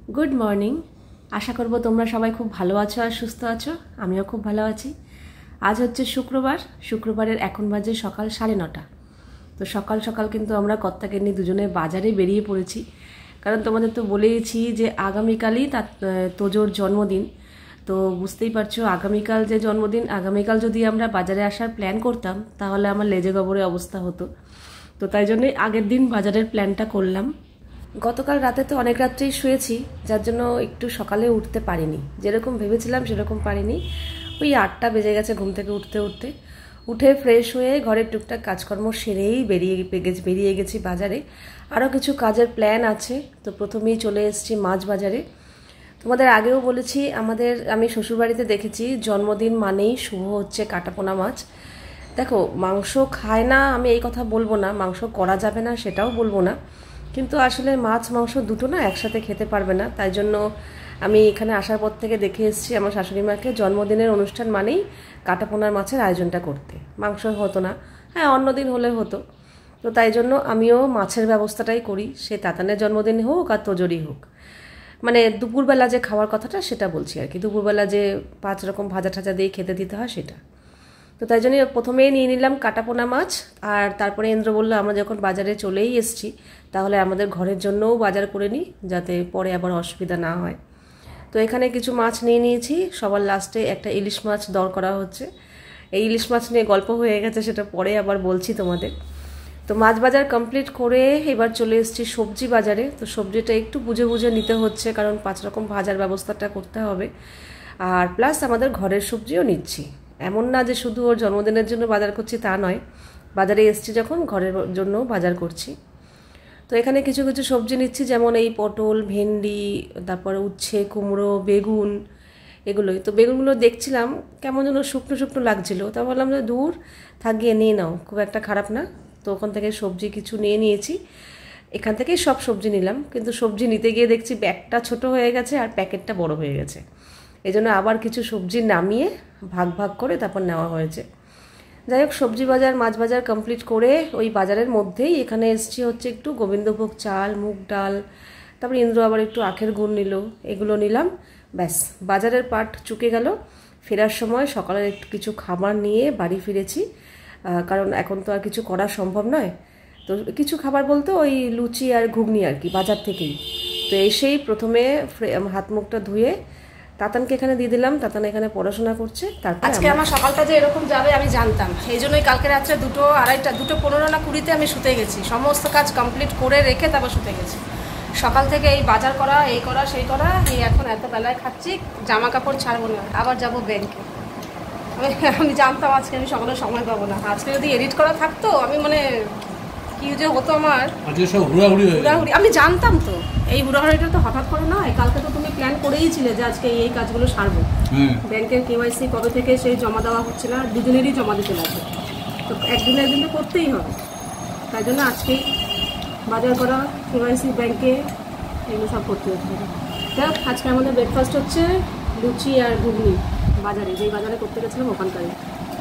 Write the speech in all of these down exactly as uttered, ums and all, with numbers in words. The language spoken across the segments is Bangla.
Good morning. আশা করব তোমরা সবাই খুব ভালো আছো আর সুস্থ আছো। আমিও খুব ভালো আছি। আজ হচ্ছে শুক্রবার। শুক্রবারের এখন বাজে সকাল সাড়ে নটা। তো সকাল সকাল কিন্তু আমরা কর্তাকে নিয়ে দুজনে বাজারে বেরিয়ে পড়েছি, কারণ তোমাদের তো বলেইছি যে আগামীকালই তার তোজোর জন্মদিন। তো বুঝতেই পারছো আগামীকাল যে জন্মদিন, আগামীকাল যদি আমরা বাজারে আসার প্ল্যান করতাম তাহলে আমার লেজে গবরে অবস্থা হতো। তো তাই জন্যই আগের দিন বাজারের প্ল্যানটা করলাম। গতকাল রাতে তো অনেক রাত্রেই শুয়েছি, যার জন্য একটু সকালে উঠতে পারিনি, যেরকম ভেবেছিলাম সেরকম পারিনি। ওই আটটা বেজে গেছে ঘুম থেকে উঠতে উঠতে। উঠে ফ্রেশ হয়ে ঘরের টুকটাক কাজকর্ম সেরেই বেরিয়ে বেরিয়ে গেছি বাজারে। আরও কিছু কাজের প্ল্যান আছে। তো প্রথমেই চলে এসেছি মাছ বাজারে। তোমাদের আগেও বলেছি, আমাদের আমি শ্বশুরবাড়িতে দেখেছি জন্মদিন মানেই শুভ হচ্ছে কাটাপোনা মাছ। দেখো, মাংস খায় না আমি এই কথা বলবো না, মাংস করা যাবে না সেটাও বলবো না, কিন্তু আসলে মাছ মাংস দুটো না একসাথে খেতে পারবে না। তাই জন্য আমি এখানে আসার পর থেকে দেখে এসেছি আমার শাশুড়ি মাকে জন্মদিনের অনুষ্ঠান মানেই কাটাপোনার মাছের আয়োজনটা করতে। মাংস হতো না, হ্যাঁ অন্যদিন হলে হতো। তো তাই জন্য আমিও মাছের ব্যবস্থাটাই করি, সে তাতানের জন্মদিন হোক আর তোজোরই হোক। মানে দুপুরবেলা যে খাওয়ার কথাটা সেটা বলছি আর কি, দুপুরবেলা যে পাঁচ রকম ভাজা ঠাজা দিয়ে খেতে দিতে হয় সেটা। তো তাই জন্য প্রথমেই নিয়ে নিলাম কাটাপোনা মাছ। আর তারপরে ইন্দ্র বললো আমরা যখন বাজারে চলেই এসেছি তাহলে আমাদের ঘরের জন্যও বাজার করে নিই, যাতে পরে আবার অসুবিধা না হয়। তো এখানে কিছু মাছ নিয়ে নিয়েছি। সবার লাস্টে একটা ইলিশ মাছ দর করা হচ্ছে। এই ইলিশ মাছ নিয়ে গল্প হয়ে গেছে, সেটা পরে আবার বলছি তোমাদের। তো মাছ বাজার কমপ্লিট করে এবার চলে এসেছি সবজি বাজারে। তো সবজিটা একটু বুঝে বুঝে নিতে হচ্ছে, কারণ পাঁচ রকম ভাজার ব্যবস্থাটা করতে হবে। আর প্লাস আমাদের ঘরের সবজিও নিচ্ছি। এমন না যে শুধু ওর জন্মদিনের জন্য বাজার করছি তা নয়, বাজারে এসছি যখন ঘরের জন্য বাজার করছি। তো এখানে কিছু কিছু সবজি নিচ্ছি, যেমন এই পটল, ভেন্ডি, তারপরে উচ্ছে, কুমড়ো, বেগুন, এগুলোই। তো বেগুনগুলো দেখছিলাম কেমন যেন শুকনো শুকনো লাগছিলো, তা বললাম যে দূর থাক, গিয়ে নিয়ে নাও, খুব একটা খারাপ না। তো ওখান থেকে সবজি কিছু নিয়ে নিয়েছি, এখান থেকেই সব সবজি নিলাম। কিন্তু সবজি নিতে গিয়ে দেখছি ব্যাগটা ছোট হয়ে গেছে আর প্যাকেটটা বড় হয়ে গেছে, এই জন্য আবার কিছু সবজি নামিয়ে ভাগ ভাগ করে তারপর নেওয়া হয়েছে। যাই হোক, সবজি বাজার মাছ বাজার কমপ্লিট করে ওই বাজারের মধ্যেই এখানে এসছি হচ্ছে একটু গোবিন্দভোগ চাল, মুগ ডাল, তারপর ইন্দ্র আবার একটু আখের গুড় নিল, এগুলো নিলাম। ব্যাস, বাজারের পাট চুকে গেল। ফেরার সময় সকালের একটু কিছু খাবার নিয়ে বাড়ি ফিরেছি, কারণ এখন তো আর কিছু করা সম্ভব নয়। তো কিছু খাবার বলতে ওই লুচি আর ঘুগনি আর কি, বাজার থেকেই। তো এসেই প্রথমে হাত মুখটা ধুয়ে তাতানকে এখানে দিয়ে দিলাম। তাতান এখানে পড়াশোনা করছে। তারপর আজকে আমার সকালটা যে এরকম যাবে আমি জানতাম, এই জন্যই কালকে রাত্রে দুটো আড়াইটা দুটো পনেরো না কুড়িতে আমি শুতে গেছি, সমস্ত কাজ কমপ্লিট করে রেখে তারপর শুতে গেছি। সকাল থেকে এই বাজার করা, এই করা, সেই করা, এই এখন এত বেলায় খাচ্ছি। জামা কাপড় ছাড়বো না, আবার যাবো ব্যাংকে। আমি আমি জানতাম আজকে আমি সকালে সময় পাবো না। আজকে যদি এডিট করা থাকতো আমি মানে কি যে হতো আমার, হুড়াহুড়ি। আমি জানতাম তো এই হুড়াহুড়িটা তো হঠাৎ করে নয়, কালকে তো তুমি প্ল্যান করেইছিলে যে আজকে এই কাজগুলো সারবো। ব্যাংকের কেওয়াইসি কবে থেকে সেই জমা দেওয়া হচ্ছে না, দুজনেরই জমা দিতে লাগবে। তো একদিন একদিন তো করতেই হবে, তাই জন্য আজকেই বাজার করা, কেওয়াইসি, ব্যাংকে, এগুলো সব করতে হচ্ছে। দেখ, আজকে আমাদের ব্রেকফাস্ট হচ্ছে লুচি আর ঘুগনি, বাজারে যেই বাজারে করতে গেছিলাম ওখানকারই।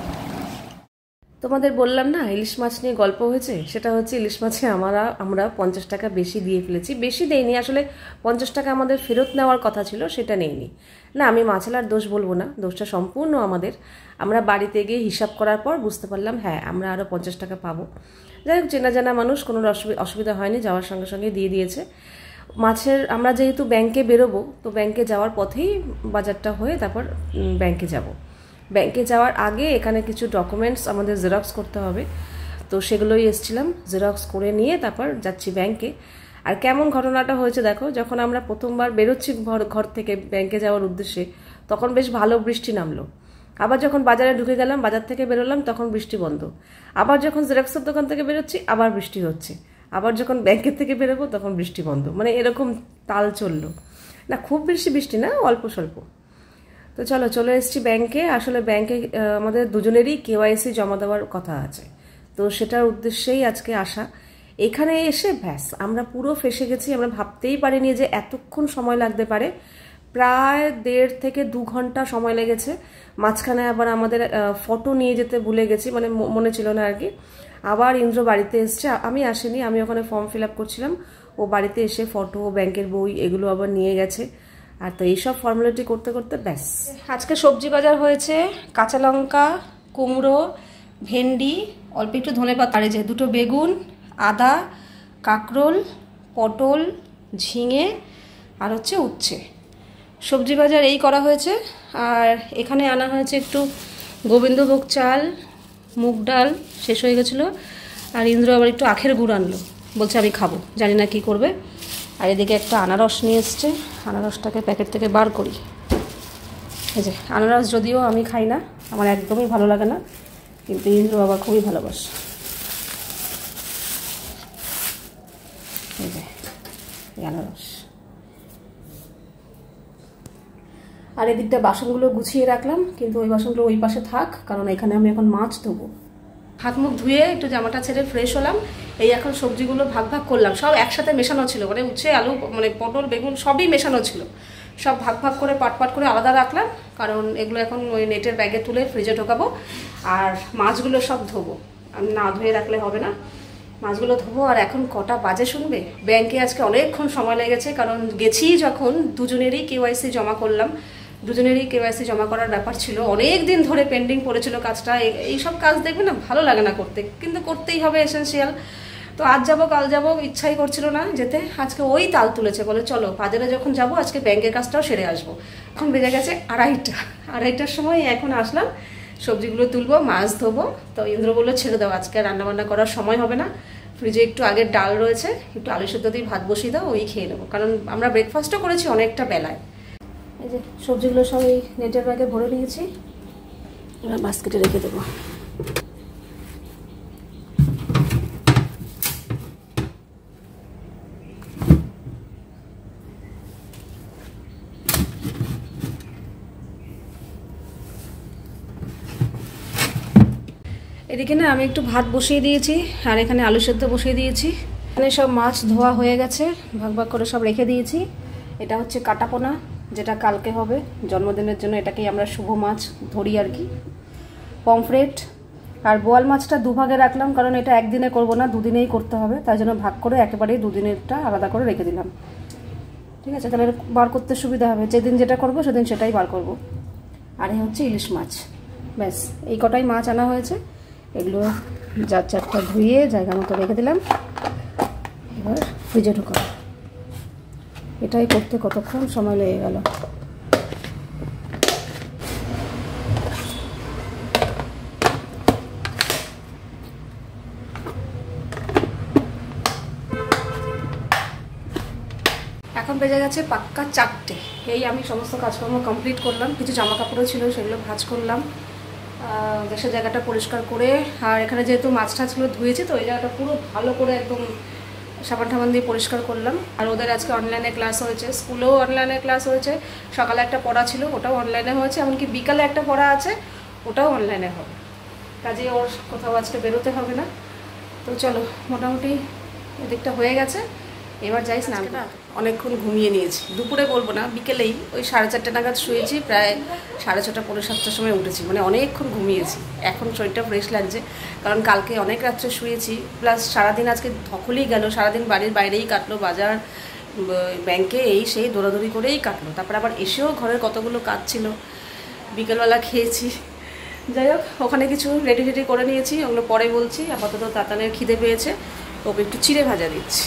তোমাদের বললাম না ইলিশ মাছ নিয়ে গল্প হয়েছে, সেটা হচ্ছে ইলিশ মাছে আমরা আমরা পঞ্চাশ টাকা বেশি দিয়ে ফেলেছি। বেশি দেয়নি আসলে, পঞ্চাশ টাকা আমাদের ফেরত নেওয়ার কথা ছিল, সেটা নেইনি। না, আমি মাছওয়ালার দোষ বলবো না, দোষটা সম্পূর্ণ আমাদের। আমরা বাড়িতে গিয়ে হিসাব করার পর বুঝতে পারলাম হ্যাঁ আমরা আরও পঞ্চাশ টাকা পাবো। যাই হোক, চেনা জানা মানুষ, কোনো অসুবিধা হয়নি, যাওয়ার সঙ্গে সঙ্গে দিয়ে দিয়েছে। মাছের আমরা যেহেতু ব্যাংকে বেরোবো, তো ব্যাংকে যাওয়ার পথেই বাজারটা হয়ে তারপর ব্যাংকে যাব। ব্যাংকে যাওয়ার আগে এখানে কিছু ডকুমেন্টস আমাদের জেরক্স করতে হবে, তো সেগুলোই এসেছিলাম, জেরক্স করে নিয়ে তারপর যাচ্ছি ব্যাংকে। আর কেমন ঘটনাটা হয়েছে দেখো, যখন আমরা প্রথমবার বেরোচ্ছি ঘর থেকে ব্যাংকে যাওয়ার উদ্দেশ্যে, তখন বেশ ভালো বৃষ্টি নামলো। আবার যখন বাজারে ঢুকে গেলাম, বাজার থেকে বেরোলাম, তখন বৃষ্টি বন্ধ। আবার যখন জেরক্সের দোকান থেকে বেরোচ্ছি আবার বৃষ্টি হচ্ছে। আবার যখন ব্যাংকের থেকে বেরোবো তখন বৃষ্টি বন্ধ, মানে এরকম তাল চললো। না খুব বেশি বৃষ্টি না, অল্প স্বল্প। তো চলো চলে এসেছি ব্যাংকে। আসলে ব্যাংকে আমাদের দুজনেরই কেওয়াইসি জমা দেওয়ার কথা আছে, তো সেটার উদ্দেশ্যেই আজকে আসা। এখানে এসে ব্যাস আমরা পুরো ফেসে গেছি। আমরা ভাবতেই পারিনি যে এতক্ষণ সময় লাগতে পারে। প্রায় দেড় থেকে দু ঘন্টা সময় লেগেছে। মাঝখানে আবার আমাদের ফটো নিয়ে যেতে ভুলে গেছি, মানে মনে ছিল না আর কি। আবার ইন্দ্র বাড়িতে এসছে, আমি আসিনি, আমি ওখানে ফর্ম ফিল আপ করছিলাম, ও বাড়িতে এসে ফটো, ব্যাংকের বই এগুলো আবার নিয়ে গেছে। আর তো এইসব ফর্মালিটি করতে করতে ব্যাস। আজকে সবজি বাজার হয়েছে কাঁচা লঙ্কা, কুমড়ো, ভেন্ডি, অল্প একটু ধনেপাতা, আর এই যে দুটো বেগুন, আদা, কাঁকরোল, পটল, ঝিঙে আর হচ্ছে উচ্ছে। সবজি বাজার এই করা হয়েছে। আর এখানে আনা হয়েছে একটু গোবিন্দভোগ চাল, মুগ ডাল শেষ হয়ে গেছিলো। আর ইন্দ্র আবার একটু আখের গুড় আনলো, বলছে আমি খাবো, জানি না কি করবে। আর এদিকে একটা আনারস নিয়ে এসছে, আনারসটাকে প্যাকেট থেকে বার করি। এই যে আনারস যদিও আমি খাই না, আমার একদমই ভালো লাগে না, কিন্তু ইন্দ্র আবার খুবই ভালোবাসে। এই যে আনারস। আর এদিকটা বাসনগুলো গুছিয়ে রাখলাম, কিন্তু ওই বাসনগুলো ওই পাশে থাক, কারণ এখানে আমি এখন মাছ ধোবো। হাত মুখ ধুয়ে একটু জামাটা ছেড়ে ফ্রেশ হলাম। এই এখন সবজিগুলো ভাগ ভাগ করলাম, সব একসাথে মেশানো ছিল, মানে উচ্ছে, আলু, মানে পটল, বেগুন সবই মেশানো ছিল। সব ভাগ ভাগ করে পাট পাট করে আলাদা রাখলাম, কারণ এগুলো এখন ওই নেটের ব্যাগে তুলে ফ্রিজে ঢোকাবো। আর মাছগুলো সব ধোবো, আমি না ধুয়ে রাখলে হবে না। মাছগুলো ধোবো। আর এখন কটা বাজে শুনবে? ব্যাংকে আজকে অনেকক্ষণ সময় লেগেছে, কারণ গেছি যখন দুজনেরই কেওয়াইসি জমা করলাম, দুজনেরই কেওয়াইসি জমা করার ব্যাপার ছিল, অনেক দিন ধরে পেন্ডিং পড়েছিল কাজটা। এইসব কাজ দেখবে না, ভালো লাগে না করতে, কিন্তু করতেই হবে, এসেন্সিয়াল। তো আজ যাবো কাল যাবো ইচ্ছাই করছিল না যেতে। আজকে ওই তাল তুলেছে, বলে চলো বাজারে যখন যাবো আজকে ব্যাংকের কাজটাও সেরে আসবো। এখন বেজে গেছে আড়াইটা, আড়াইটার সময় এখন আসলাম, সবজিগুলো তুলবো, মাছ ধোবো। তো ইন্দ্র বললো ছেড়ে দাও, আজকে রান্নাবান্না করার সময় হবে না, ফ্রিজে একটু আগের ডাল রয়েছে, একটু আলু সেদ্ধ দিয়ে ভাত বসিয়ে দাও, ওই খেয়ে নেবো, কারণ আমরা ব্রেকফাস্টও করেছি অনেকটা বেলায়। এই যে সবজিগুলো সব এই নেটের ব্যাগে ভরে নিয়েছি, এবার বাস্কেটে রেখে দেবো। এদিকে না আমি একটু ভাত বসিয়ে দিয়েছি, আর এখানে আলু সেদ্ধ বসিয়ে দিয়েছি। এখানে সব মাছ ধোয়া হয়ে গেছে, ভাগ ভাগ করে সব রেখে দিয়েছি। এটা হচ্ছে কাটাপোনা, যেটা কালকে হবে জন্মদিনের জন্য, এটাকেই আমরা শুভ মাছ ধরি আর কি। পমফ্রেট আর বোয়াল মাছটা দুভাগে রাখলাম, কারণ এটা একদিনে করব না, দুদিনেই করতে হবে, তাই জন্য ভাগ করে একেবারেই দুদিনেরটা আলাদা করে রেখে দিলাম। ঠিক আছে, তাহলে বার করতে সুবিধা হবে, যেদিন যেটা করব সেদিন সেটাই বার করব। আর এই হচ্ছে ইলিশ মাছ, ব্যাস এই কটাই মাছ আনা হয়েছে। এগুলো চার চারটা ধুয়ে জায়গা মতো রেখে দিলাম, এবার ফ্রিজে ঢোকাবো। এটাই করতে কতক্ষণ সময় লেগে গেল। এখন বেজে গেছে পাক্কা চারটে। এই আমি সমস্ত কাজকর্ম কমপ্লিট করলাম, কিছু জামা কাপড়ও ছিল সেগুলো ভাঁজ করলাম, গ্যাসের জায়গাটা পরিষ্কার করে। আর এখানে যেহেতু মাছ টাছগুলো ধুয়েছি, তো ওই জায়গাটা পুরো ভালো করে একদম সাবান টাবান দিয়ে পরিষ্কার করলাম। আর ওদের আজকে অনলাইনে ক্লাস হয়েছে, স্কুলেও অনলাইনে ক্লাস হয়েছে, সকালে একটা পড়া ছিল ওটাও অনলাইনে হয়েছে, এমনকি বিকালে একটা পড়া আছে ওটাও অনলাইনে হবে, কাজে ওর কোথাও আজকে বেরোতে হবে না। তো চলো মোটামুটি এদিকটা হয়ে গেছে, এবার যাই স্নান। না অনেকক্ষণ ঘুমিয়ে নিয়েছি, দুপুরে বলবো না, বিকেলেই ওই সাড়ে চারটে নাগাদ শুয়েছি, প্রায় সাড়ে ছটা পনেরো সাতটার সময় উঠেছি, মানে অনেকক্ষণ ঘুমিয়েছি। এখন শরীরটা ফ্রেশ লাগছে, কারণ কালকে অনেক রাত্রে শুয়েছি, প্লাস সারাদিন আজকে ধকলেই গেল, সারাদিন বাড়ির বাইরেই কাটলো, বাজার, ব্যাংকে, এই সেই দৌড়াদৌড়ি করেই কাটলো। তারপর আবার এসেও ঘরের কতগুলো কাজ ছিল, বিকেলবেলা খেয়েছি। যাই হোক, ওখানে কিছু রেডি রেডি করে নিয়েছি, ওগুলো পরে বলছি। আপাতত তাতানের খিদে পেয়েছে, ওকে একটু চিড়ে ভাজা দিচ্ছি।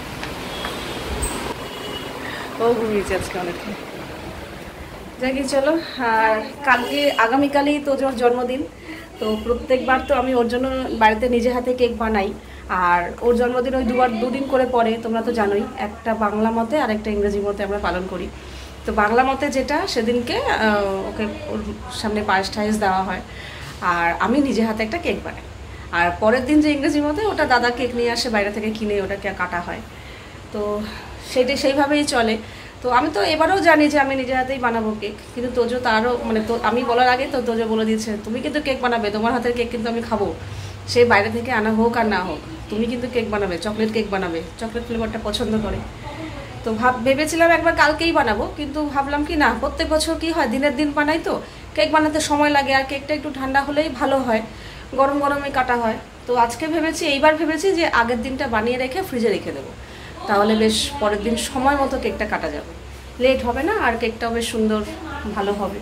ও ঘুমিয়েছে আজকে অনেকক্ষণ। যাই কি চলো, আর কালকে আগামীকালই তো ওর জন্মদিন, তো প্রত্যেকবার তো আমি ওর জন্য বাড়িতে নিজে হাতে কেক বানাই। আর ওর জন্মদিন ওই দুবার দুদিন করে পরে, তোমরা তো জানোই, একটা বাংলা মতে আর একটা ইংরেজি মতে আমরা পালন করি। তো বাংলা মতে যেটা, সেদিনকে ওকে ওর সামনে পায়েস টায়েস দেওয়া হয়, আর আমি নিজে হাতে একটা কেক বানাই। আর পরের দিন যে ইংরেজি মতে, ওটা দাদা কেক নিয়ে আসে বাইরে থেকে কিনে, ওটাকে কাটা হয়। তো সেটাই সেইভাবেই চলে। তো আমি তো এবারেও জানি যে আমি নিজে হাতেই বানাবো কেক, কিন্তু তোজো তারও মানে তো আমি বলার আগে তো তোজো বলে দিয়েছে, তুমি কিন্তু কেক বানাবে, তোমার হাতের কেক কিন্তু আমি খাবো, সে বাইরে থেকে আনা হোক আর না হোক, তুমি কিন্তু কেক বানাবে, চকলেট কেক বানাবে, চকলেট ফ্লেভারটা পছন্দ করে। তো ভাব ভেবেছিলাম একবার কালকেই বানাবো, কিন্তু ভাবলাম কি না, প্রত্যেক বছর কি হয় দিনের দিন বানাই, তো কেক বানাতে সময় লাগে, আর কেকটা একটু ঠান্ডা হলেই ভালো হয়, গরম গরমে কাটা হয়। তো আজকে ভেবেছি, এইবার ভেবেছি যে আগের দিনটা বানিয়ে রেখে ফ্রিজে রেখে দেবো, তাহলে বেশ পরের দিন সময় মতো কেকটা কাটা যাবে, লেট হবে না, আর কেকটাও বেশ সুন্দর ভালো হবে।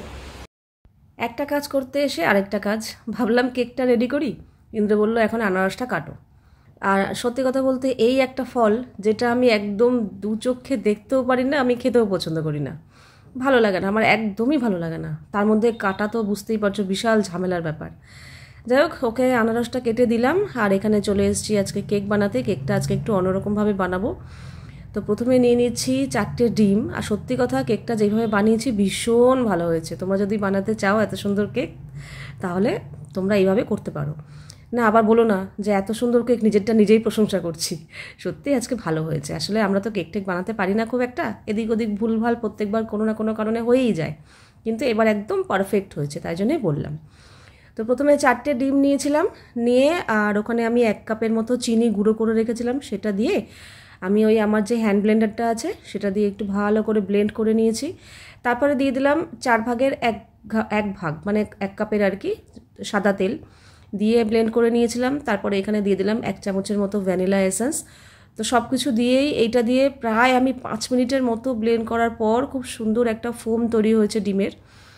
একটা কাজ করতে এসে আরেকটা কাজ, ভাবলাম কেকটা রেডি করি, ইন্দ্র বলল এখন আনারসটা কাটো। আর সত্যি কথা বলতে এই একটা ফল যেটা আমি একদম দু চোখে দেখতেও পারি না, আমি খেতেও পছন্দ করি না, ভালো লাগে না, আমার একদমই ভালো লাগে না। তার মধ্যে কাটা তো বুঝতেই পারছো বিশাল ঝামেলার ব্যাপার। যাই হোক, ওকে আনারসটা কেটে দিলাম, আর এখানে চলে এসেছি আজকে কেক বানাতে। কেকটা আজকে একটু অন্যরকমভাবে বানাবো। তো প্রথমে নিয়ে নিচ্ছি চারটে ডিম, আর সত্যি কথা কেকটা যেভাবে বানিয়েছি ভীষণ ভালো হয়েছে। তোমরা যদি বানাতে চাও এত সুন্দর কেক, তাহলে তোমরা এইভাবে করতে পারো। না আবার বলো না যে এত সুন্দর কেক নিজেরটা নিজেই প্রশংসা করছি, সত্যি আজকে ভালো হয়েছে। আসলে আমরা তো কেক টেক বানাতে পারি না খুব একটা, এদিক ওদিক ভুলভাল প্রত্যেকবার কোনো না কোনো কারণে হয়েই যায়, কিন্তু এবার একদম পারফেক্ট হয়েছে, তাই জন্যই বললাম। তো প্রথমে চারটে ডিম নিয়েছিলাম, নিয়ে আর ওখানে আমি এক কাপের মতো চিনি গুঁড়ো করে রেখেছিলাম, সেটা দিয়ে আমি ওই আমার যে হ্যান্ড ব্লেন্ডারটা আছে সেটা দিয়ে একটু ভালো করে ব্লেন্ড করে নিয়েছি। তারপরে দিয়ে দিলাম চার ভাগের এক এক ভাগ মানে এক কাপের আর কি সাদা তেল দিয়ে ব্লেন্ড করে নিয়েছিলাম। তারপরে এখানে দিয়ে দিলাম এক চামচের মতো ভ্যানিলা এসেন্স। তো সব কিছু দিয়েই এইটা দিয়ে প্রায় আমি পাঁচ মিনিটের মতো ব্লেন্ড করার পর খুব সুন্দর একটা ফোম তৈরি হয়েছে ডিমের।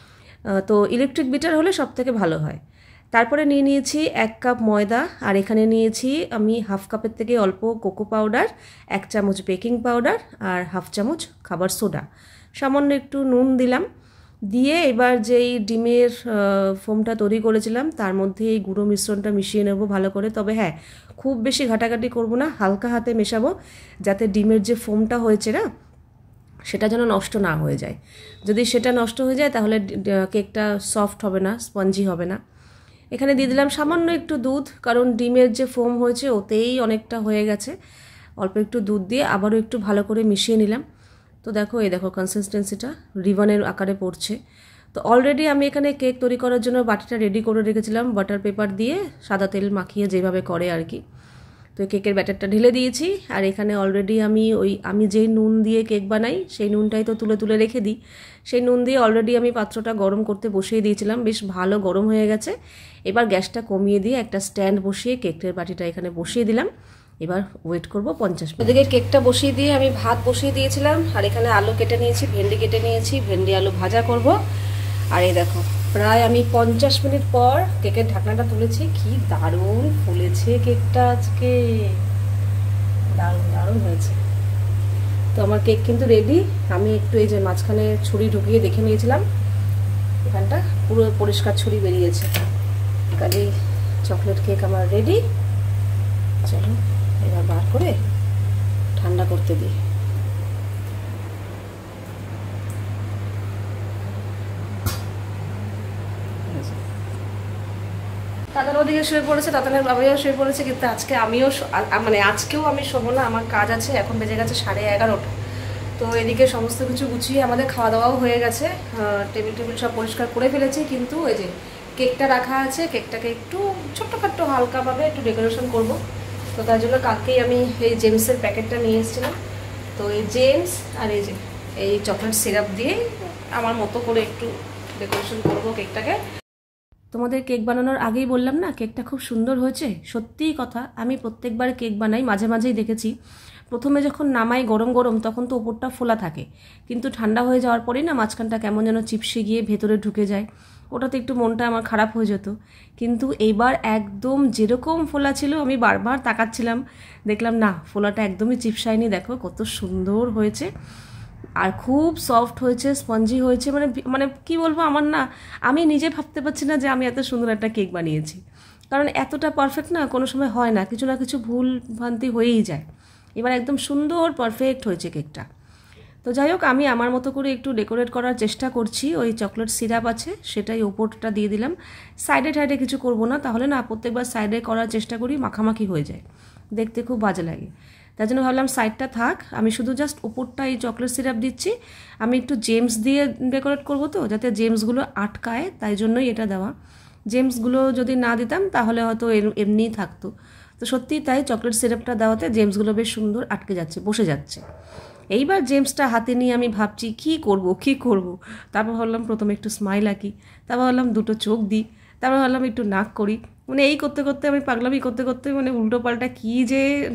তো ইলেকট্রিক বিটার হলে সব থেকে ভালো হয়। তারপরে নিয়ে নিয়েছি এক কাপ ময়দা, আর এখানে নিয়েছি আমি হাফ কাপের থেকে অল্প কোকো পাউডার, এক চামচ বেকিং পাউডার, আর হাফ চামচ খাবার সোডা, সামান্য একটু নুন দিলাম। দিয়ে এবার যেই ডিমের ফোমটা তৈরি করেছিলাম তার মধ্যে এই গুঁড়ো মিশ্রণটা মিশিয়ে নেব ভালো করে। তবে হ্যাঁ, খুব বেশি ঘাটাঘাটি করব না, হালকা হাতে মেশাবো, যাতে ডিমের যে ফোমটা হয়েছে না সেটা যেন নষ্ট না হয়ে যায়। যদি সেটা নষ্ট হয়ে যায় তাহলে কেকটা সফট হবে না, স্পঞ্জি হবে না। এখানে দিয়ে দিলাম সামান্য একটু দুধ, কারণ ডিমের যে ফোম হয়েছে ওতেই অনেকটা হয়ে গেছে। অল্প একটু দুধ দিয়ে আবারও একটু ভালো করে মিশিয়ে নিলাম। তো দেখো এই দেখো কনসিস্টেন্সিটা রিবনের আকারে পড়ছে। তো অলরেডি আমি এখানে কেক তৈরি করার জন্য বাটিটা রেডি করে রেখেছিলাম, বাটার পেপার দিয়ে সাদা তেল মাখিয়ে যেভাবে করে আর কি। তো কেকের ব্যাটারটা ঢেলে দিয়েছি, আর এখানে অলরেডি আমি ওই আমি যেই নুন দিয়ে কেক বানাই সেই নুনটাই তো তুলে তুলে রেখে দিই, সেই নুন দিয়ে অলরেডি আমি পাত্রটা গরম করতে বসিয়ে দিয়েছিলাম, বেশ ভালো গরম হয়ে গেছে। এবার গ্যাসটা কমিয়ে দিয়ে একটা স্ট্যান্ড বসিয়ে কেকের বাটিটা এখানে বসিয়ে দিলাম। এবার ওয়েট করব পঞ্চাশ মিনিট। ওদিকে কেকটা বসিয়ে দিয়ে আমি ভাত বসিয়ে দিয়েছিলাম, আর এখানে আলু কেটে নিয়েছি, ভেন্ডি কেটে নিয়েছি, ভেন্ডি আলু ভাজা করব। আর এই দেখো প্রায় আমি পঞ্চাশ মিনিট পর কেকের ঢাকনাটা তুলেছি, কি দারুণ ফুলেছে কেকটা আজকে, দারুণ দারুণ হয়েছে। তো আমার কেক কিন্তু রেডি। আমি একটু এই যে মাঝখানে ছুরি ঢুকিয়ে দেখে নিয়েছিলাম, এখানটা পুরো পরিষ্কার ছুরি বেরিয়েছে। কাজেই চকলেট কেক আমার রেডি। চলো এবার বার করে ঠান্ডা করতে দিই। তাদের ওদিকে শুয়ে পড়েছে, তাদের বাবাইও শুয়ে পড়েছে, কিন্তু আজকে আমিও মানে আজকেও আমি শোবো না, আমার কাজ আছে। এখন বেজে গেছে সাড়ে এগারোটা। তো এদিকে সমস্ত কিছু গুছিয়ে আমাদের খাওয়া দাওয়াও হয়ে গেছে, টেবিল টেবিল সব পরিষ্কার করে ফেলেছি, কিন্তু এই যে কেকটা রাখা আছে, কেকটাকে একটু ছোট্টখাট্টো হালকাভাবে একটু ডেকোরেশন করব। তো তার জন্য কালকেই আমি এই জেমসের প্যাকেটটা নিয়ে এসেছিলাম। তো এই জেমস আর এই যে এই চকলেট সিরাপ দিয়ে আমার মতো করে একটু ডেকোরেশন করব কেকটাকে। তোমাদের কেক বানানোর আগেই বললাম না কেকটা খুব সুন্দর হয়েছে, সত্যিই কথা। আমি প্রত্যেকবার কেক বানাই, মাঝে মাঝেই দেখেছি প্রথমে যখন নামাই গরম গরম তখন তো ওপরটা ফোলা থাকে, কিন্তু ঠান্ডা হয়ে যাওয়ার পরেই না মাঝখানটা কেমন যেন চিপসে গিয়ে ভেতরে ঢুকে যায়, ওটাতে একটু মনটা আমার খারাপ হয়ে যেত। কিন্তু এইবার একদম যেরকম ফোলা ছিল আমি বারবার তাকাচ্ছিলাম, দেখলাম না ফোলাটা একদমই চিপসায়নি, দেখো কত সুন্দর হয়েছে, আর খুব সফট হয়েছে, স্পঞ্জি হয়েছে। মানে মানে কি বলবো, আমার না আমি নিজে ভাবতে পারছি না যে আমি এত সুন্দর একটা কেক বানিয়েছি, কারণ এতটা পারফেক্ট না কোনো সময় হয় না, কিছু না কিছু ভুল ভ্রান্তি হয়েই যায়। এবার একদম সুন্দর পারফেক্ট হয়েছে কেকটা। তো যাই হোক, আমি আমার মতো করে একটু ডেকোরেট করার চেষ্টা করছি। ওই চকলেট সিরাপ আছে সেটাই ওপরটা দিয়ে দিলাম, সাইডে টাইডে কিছু করব না, তাহলে না প্রত্যেকবার সাইডে করার চেষ্টা করি মাখামাখি হয়ে যায়, দেখতে খুব বাজে লাগে। তার জন্য ভাবলাম সাইডটা থাক, আমি শুধু জাস্ট ওপরটা এই চকলেট সিরাপ দিচ্ছি। আমি একটু জেমস দিয়ে ডেকোরেট করবো তো, যাতে জেমসগুলো আটকায়, তাই জন্যই এটা দেওয়া। জেমসগুলো যদি না দিতাম তাহলে হয়তো এমনিই থাকতো। তো সত্যিই তাই, চকলেট সিরাপটা দেওয়াতে জেমসগুলো বেশ সুন্দর আটকে যাচ্ছে, বসে যাচ্ছে। এইবার জেমসটা হাতে নিয়ে আমি ভাবছি কি করব কি করব। তারপর ভাবলাম প্রথমে একটু স্মাইল আঁকি, তারপর ভাবলাম দুটো চোখ দিই, তারপর ভাবলাম একটু নাক করি। মানে এই করতে করতে আমি পাগলামি করতে করতে মানে উল্টো পাল্টা কী যে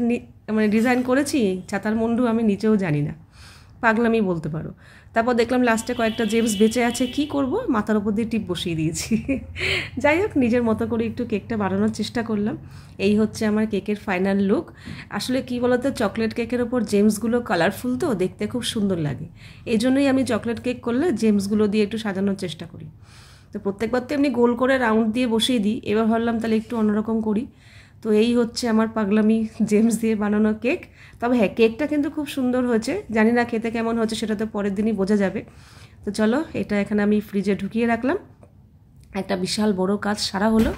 মানে ডিজাইন করেছি ছাতার মুন্ডু আমি নিচেও জানি না, পাগলামি বলতে পারো। তারপর দেখলাম লাস্টে কয়েকটা জেমস বেঁচে আছে, কি করব, মাথার উপর দিয়ে টিপ বসিয়ে দিয়েছি। যাই হোক, নিজের মতো করে একটু কেকটা বানানোর চেষ্টা করলাম। এই হচ্ছে আমার কেকের ফাইনাল লুক। আসলে কি বলতো, চকলেট কেকের ওপর জেমসগুলো কালারফুল তো দেখতে খুব সুন্দর লাগে, এই জন্যই আমি চকলেট কেক করলে জেমসগুলো দিয়ে একটু সাজানোর চেষ্টা করি। তো প্রত্যেকবার তো এমনি গোল করে রাউন্ড দিয়ে বসিয়ে দিই, এবার ভাবলাম তাহলে একটু অন্যরকম করি। তো এই হচ্ছে আমার পাগলামি জেমস দিয়ে বানানো কেক। তবে হ্যাঁ, কেকটা কিন্তু খুব সুন্দর হয়েছে, জানি না খেতে কেমন হচ্ছে সেটা তো পরের দিনই বোঝা যাবে। তো চলো, এটা এখানে আমি ফ্রিজে ঢুকিয়ে রাখলাম, একটা বিশাল বড় কাজ সারা হলো।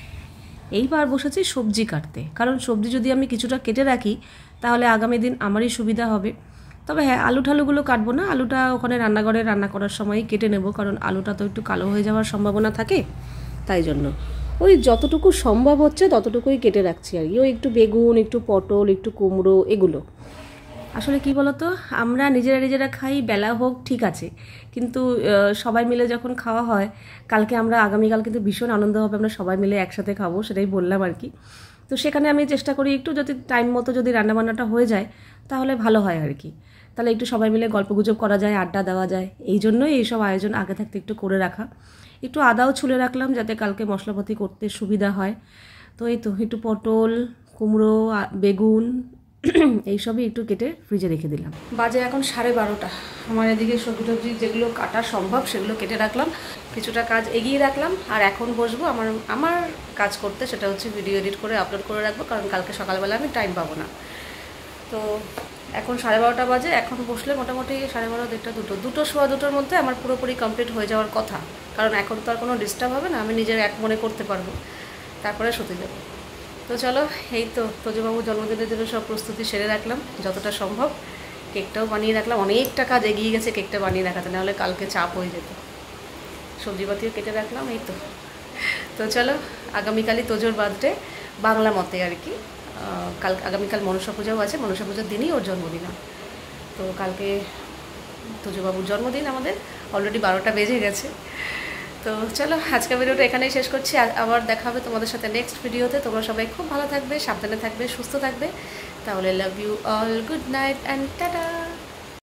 এইবার বসেছি সবজি কাটতে, কারণ সবজি যদি আমি কিছুটা কেটে রাখি তাহলে আগামী দিন আমারই সুবিধা হবে। তবে হ্যাঁ, আলু ঠালুগুলো কাটবো না, আলুটা ওখানে রান্নাঘরে রান্না করার সময়ই কেটে নেব, কারণ আলুটা তো একটু কালো হয়ে যাওয়ার সম্ভাবনা থাকে, তাই জন্য ওই যতটুকু সম্ভব হচ্ছে ততটুকুই কেটে রাখছি আর কি। ওই একটু বেগুন, একটু পটল, একটু কুমড়ো, এগুলো। আসলে কি বলতো, আমরা নিজেরা নিজেরা খাই, বেলা হোক ঠিক আছে, কিন্তু সবাই মিলে যখন খাওয়া হয়, কালকে আমরা আগামীকাল কিন্তু ভীষণ আনন্দ হবে, আমরা সবাই মিলে একসাথে খাবো, সেটাই বললাম আর কি। তো সেখানে আমি চেষ্টা করি একটু যদি টাইম মতো যদি রান্নাবান্নাটা হয়ে যায় তাহলে ভালো হয় আর কি, তাহলে একটু সবাই মিলে গল্পগুজব করা যায়, আড্ডা দেওয়া যায়, এই জন্যই এইসব আয়োজন আগে থাকতে একটু করে রাখা। একটু আদাও ছুলে রাখলাম যাতে কালকে মশলাপাতি করতে সুবিধা হয়। তো এই তো একটু পটল, কুমড়ো, বেগুন এইসবই একটু কেটে ফ্রিজে রেখে দিলাম। বাজে এখন সাড়ে বারোটা। আমার এদিকে সবজি টবজি যেগুলো কাটা সম্ভব সেগুলো কেটে রাখলাম, কিছুটা কাজ এগিয়ে রাখলাম, আর এখন বসবো আমার আমার কাজ করতে, সেটা হচ্ছে ভিডিও এডিট করে আপলোড করে রাখবো, কারণ কালকে সকালবেলা আমি টাইম পাবো না। তো এখন সাড়ে বারোটা বাজে, এখন বসলে মোটামুটি সাড়ে বারো, দেড়টা, দুটো দুটো সোয়া দুটোর মধ্যে আমার পুরোপুরি কমপ্লিট হয়ে যাওয়ার কথা, কারণ এখন তো আর কোনো ডিস্টার্ব হবে না, আমি নিজের এক মনে করতে পারবো, তারপরে শুতে যাবো। তো চলো, এই তো তোজবাবুর জন্মদিনের জন্য সব প্রস্তুতি সেরে রাখলাম যতটা সম্ভব, কেকটাও বানিয়ে রাখলাম, অনেকটা কাজ এগিয়ে গেছে কেকটা বানিয়ে রাখাতে, নাহলে কালকে চাপ হয়ে যেত। সবজিপাতিও কেটে রাখলাম, এই তো। তো চলো, আগামীকালই তোজোর বার্থডে, বাংলা মতে আর কি। কাল আগামীকাল মনসা পূজাও আছে, মনসা পূজার দিনই ওর জন্মদিন। তো কালকে তোজবাবুর জন্মদিন আমাদের, অলরেডি বারোটা বেজে গেছে। তো চলো, আজকের ভিডিওটা এখানেই শেষ করছি, আবার দেখা হবে তোমাদের সাথে নেক্সট ভিডিওতে। তোমরা সবাই খুব ভালো থাকবে, সাবধানে থাকবে, সুস্থ থাকবে। তাহলে love you all, good night and tata.